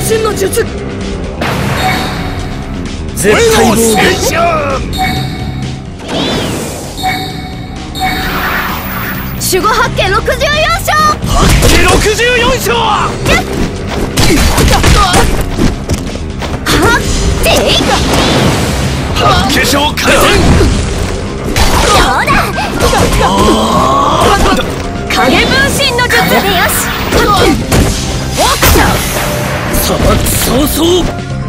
身の術。 絶対防御。 守護八景64勝。 八景64勝。八景勝完全。 影分身の術でよし。 さばき早々。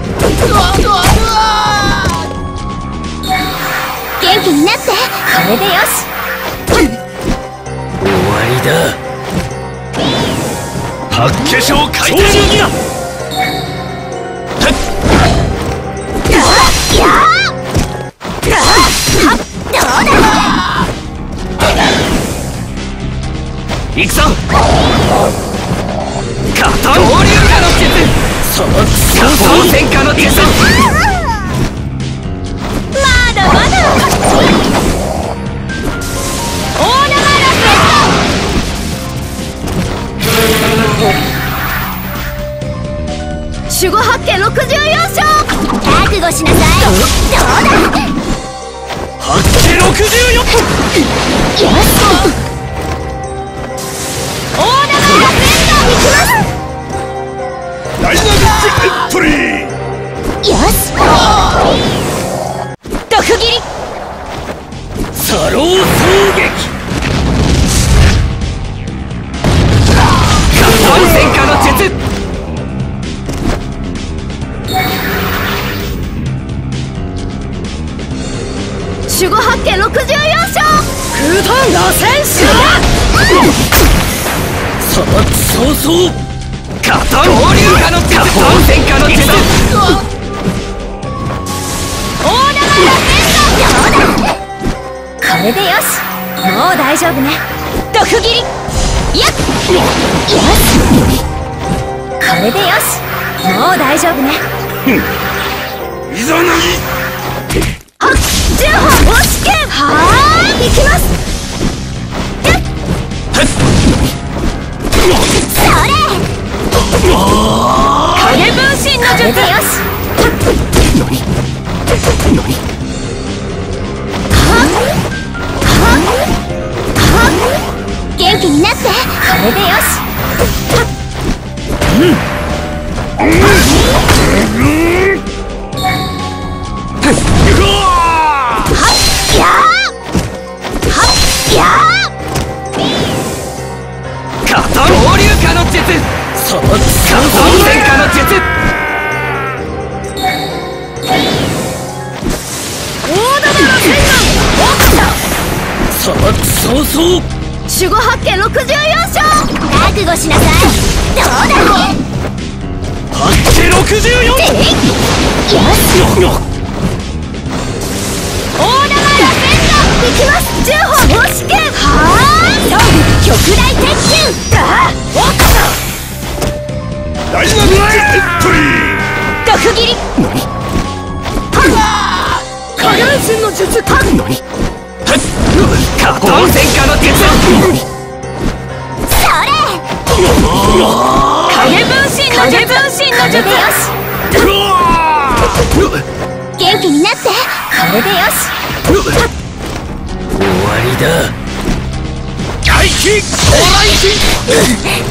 元気になって。これでよし。 終わりだ。八景勝回転。行くぞ。カタン合流化の術。さばき早々。戦火の術。 まだまだ。大生ラケット。守護八景64勝。覚悟しなさい。どうだ。 八景64。よし。ダイナミックエントリー。 よし。毒斬り。 サロー衝撃。カタン戦火の術。 守護八景64勝。空遁螺旋手。 さばき早々。カタン合流化の術。カタン戦火の術。 大生ラケット。これでよし。もう大丈夫ね。毒斬り。やっ。よし。これでよし。もう大丈夫ね。 いざなぎ。 はっ。10本押し剣。はーい。いきます。やっ。それ。影分身の術。よし。元気になって。これでよし。 カタン合流化の術。さばきカタン戦火の術。 大玉の戦艦。 さばき早々。 守護八景64勝。覚悟しなさい。どうだ。 八景64。 よし。大玉ラケット。いきます。10本押し剣。はーい。極大鉄球。 ダイナミックエントリー。 毒斬り。影分身の術。 カタン戦火の術。 それ。影分身の術。よし。元気になって。これでよし。 終わりだ。外気。オライキ。